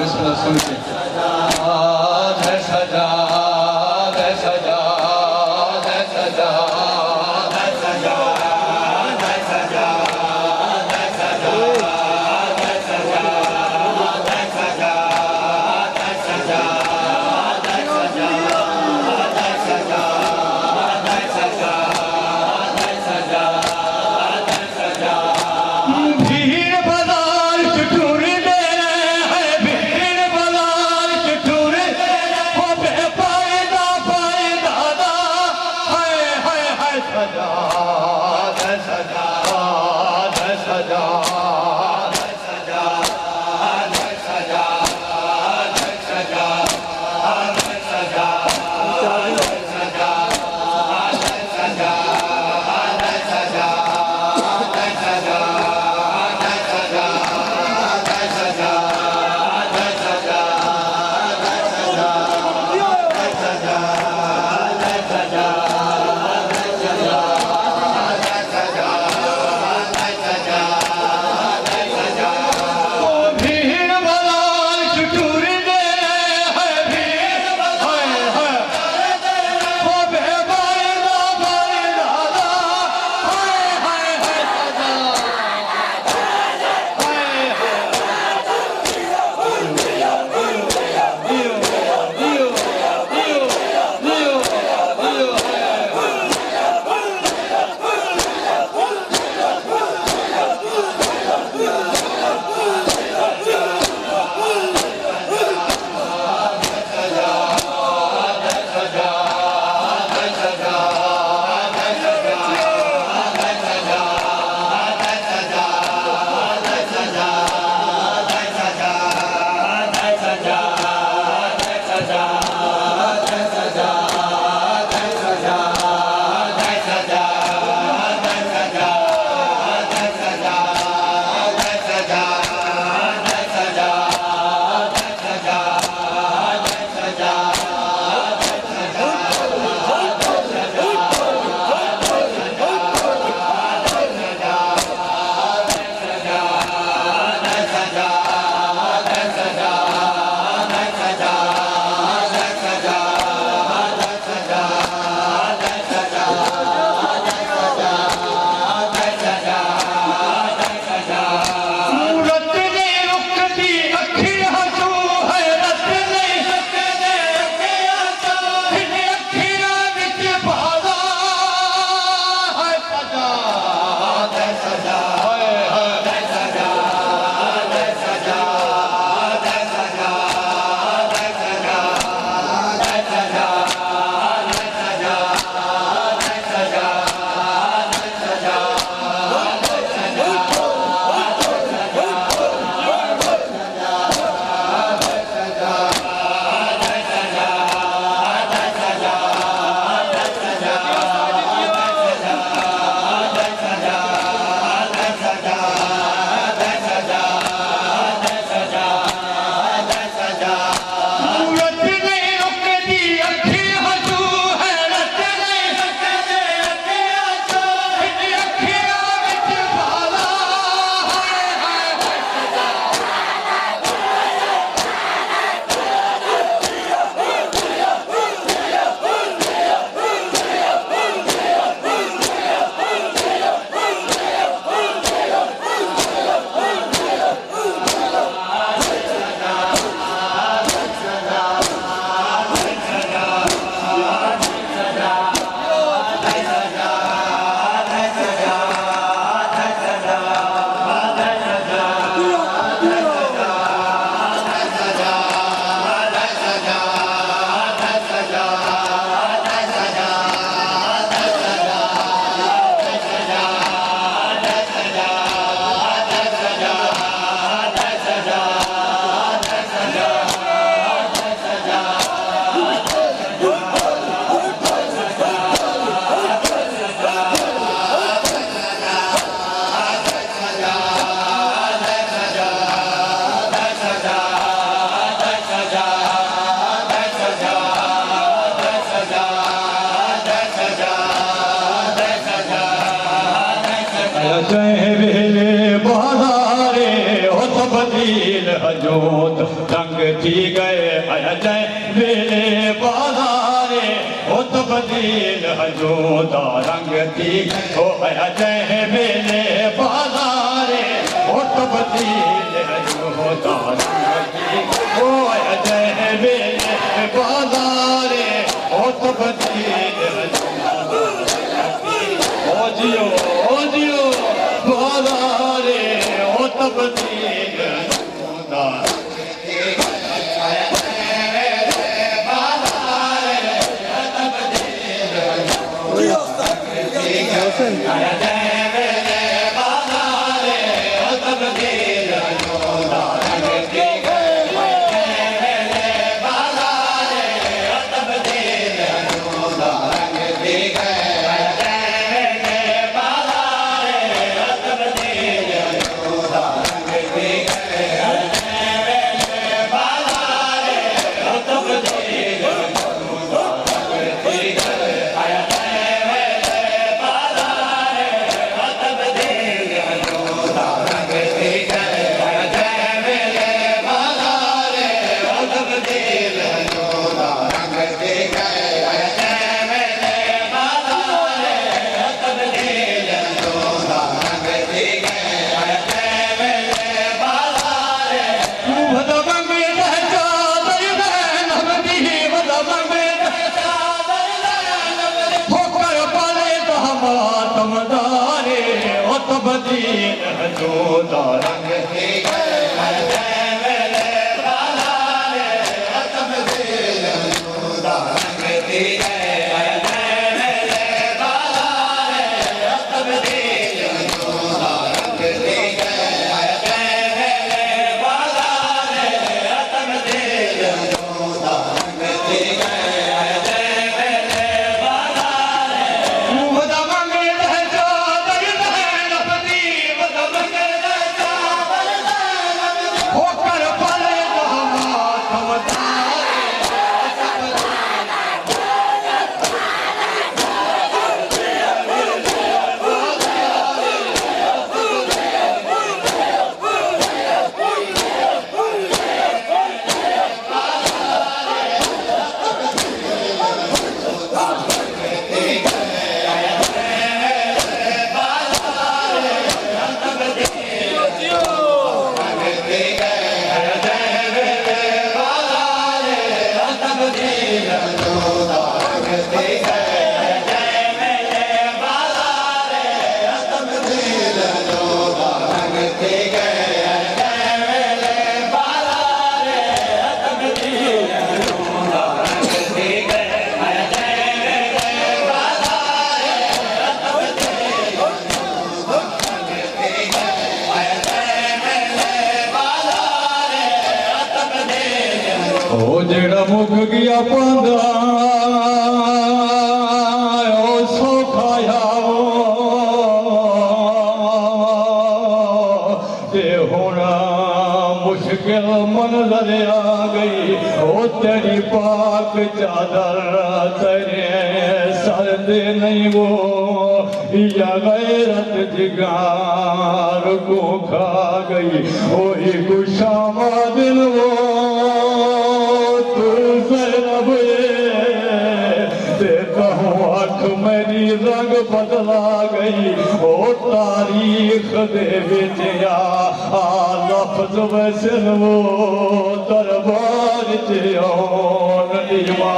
बिस्मिल्लाह सुन के तब्दील हजूद रंग थी गए अजय वेले बाजारे ओ तब्दील हजूद रंग थी ओ अजय वेले बाजारे ओ तब्दील हजूद रंग थी ओ अजय वेले बाजारे ओ तब्दील ओ जियो बाजारे ओ तब्दील तब्दील हजूद रंग थी ओ जेड़ा मुक गया पांदा ओ सौखाया ते होना मुश्किल मंजर आ गई ओ तेरी पाक चादर तेरे सर दे नहीं वो या गैरत जिगार को खा गई ओ एक शामा दिल वो मेरी रंग बदला गई ओ तारीख दे विच आ लफ्ज वसन वो दरबार च आउण दीवा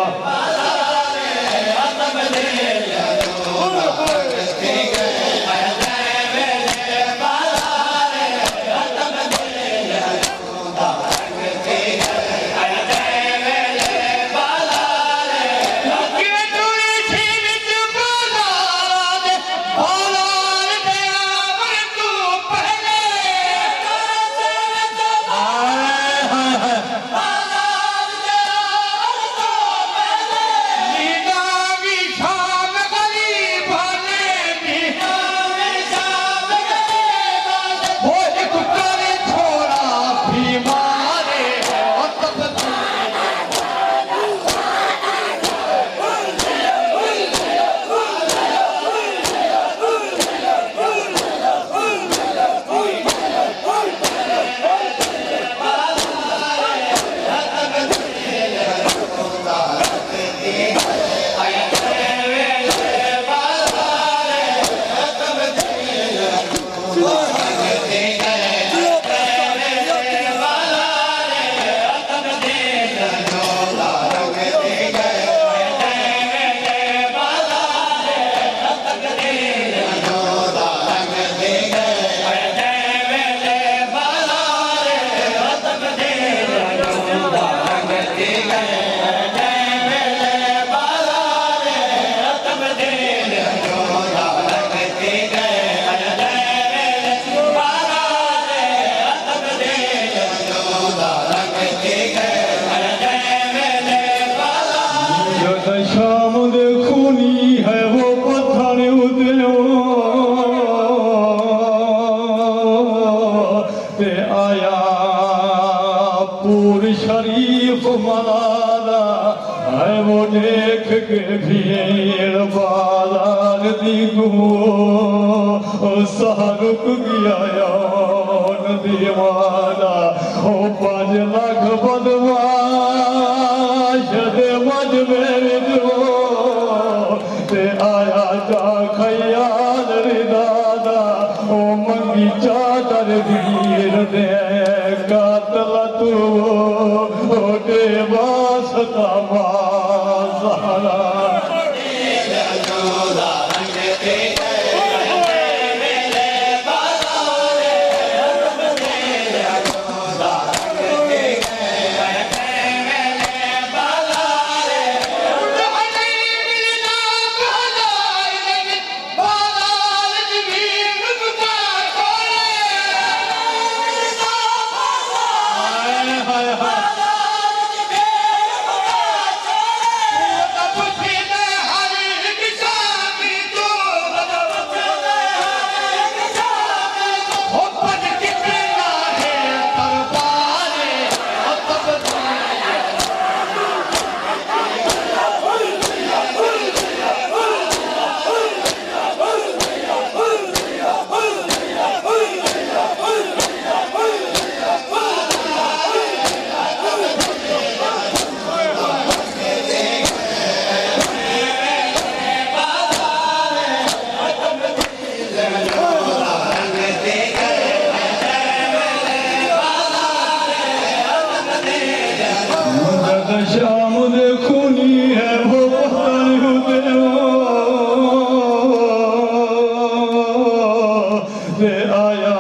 आया पूरी शरीफ मलाला है वो देख के भीड़ बाजार दी सारुक गया दीवाना ओ 5 लाख बदमाश दे मज मेरे जो ते आया जा खयाल दादा ओ मंगी चादर वीर दे कातल तू ओ दे वास्ता माज़ारा शाम दे खूनी है वो दे आया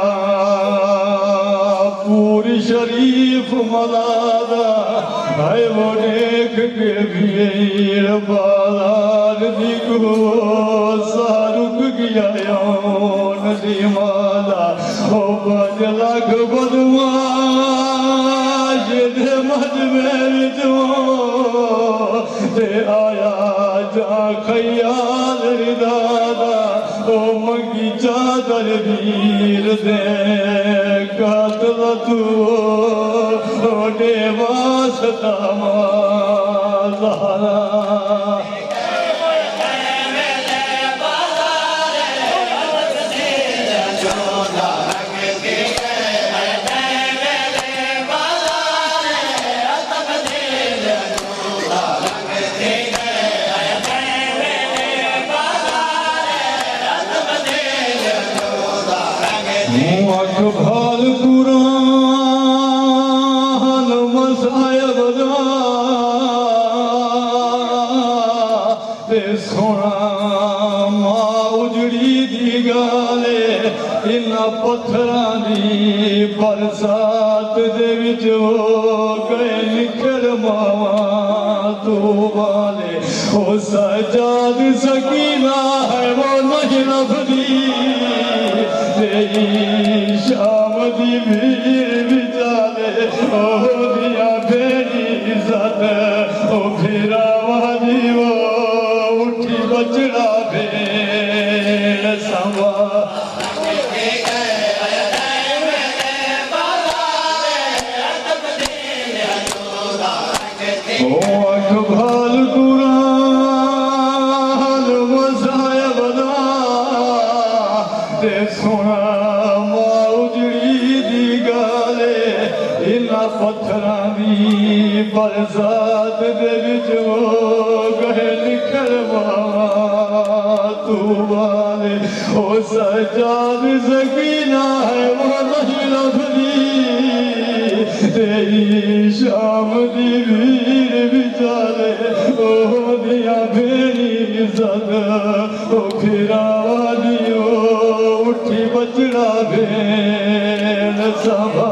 पूरी शरीफ मलादा है वो देख के भीड़ बाजार दी सारुक गया नदी माला ओ 5 लाख बदमाश दे मज मेरे जो ते आया जा खयाल दादा ओ मंगी चादर वीर दे कातल तू ओ दे वास्ता माज़ारा भाल कुरान मसायब ते सोना मां उजड़ी दी गाले इन्ना पत्थरां दी बरसात दे विच हो गए निखर मावा तू वाले ओ सजाद सकीना है वो नहीं लभदी शाम दी भीड़ बिचारे ओ दिया बेरी इज्जत ओ फिरा वादी वो उठी बचड़ा भेड़ सवा ओ अकबाल कुरान मसाया बदा ते सोना मां उजड़ी दी गाले इन्ना पत्थरां दी बरसात दे विच हो गए निखर मावा तू वाले ओ सजाद सकीना है वो नहीं लभदी तेरी शाम दी भीड़ बिचारे ओ दिया बेरी इज्जत ओ फिरा वादी ओ उठी बचड़ा भेड़ सभा